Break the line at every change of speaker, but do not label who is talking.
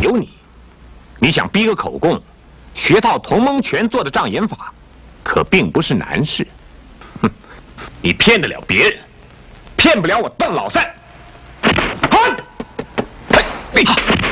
有你，你想逼个口供，学套同盟拳做的障眼法，可并不是难事。哼，你骗得了别人，骗不了我邓老三。